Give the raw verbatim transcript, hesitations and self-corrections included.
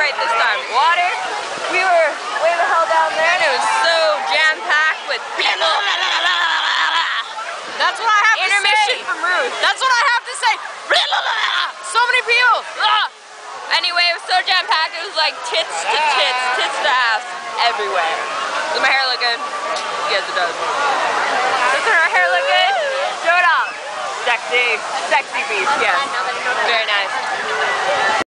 right this time. Water. We were way the hell down there, and it was so jam-packed with people. That's what I have to say. Intermission from Ruth. That's what I have to say. So many people. Anyway, it was so jam-packed, it was like tits to tits, tits to ass, everywhere. Does my hair look good? Yes, it does. Doesn't her hair look good? Show it off. Sexy. Sexy beast, yes. Very nice.